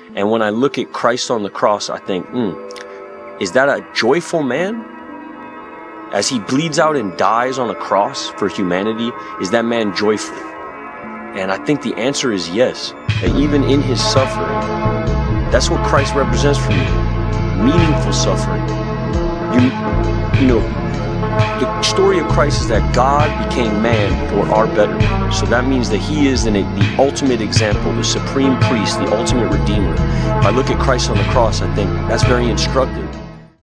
And when I look at Christ on the cross, I think, is that a joyful man? As he bleeds out and dies on a cross for humanity, is that man joyful? And I think the answer is yes. That even in his suffering, that's what Christ represents for me. Meaningful suffering. You know, the story of Christ is that God became man for our betterment. So that means that he is the ultimate example, the supreme priest, the ultimate redeemer. If I look at Christ on the cross, I think that's very instructive.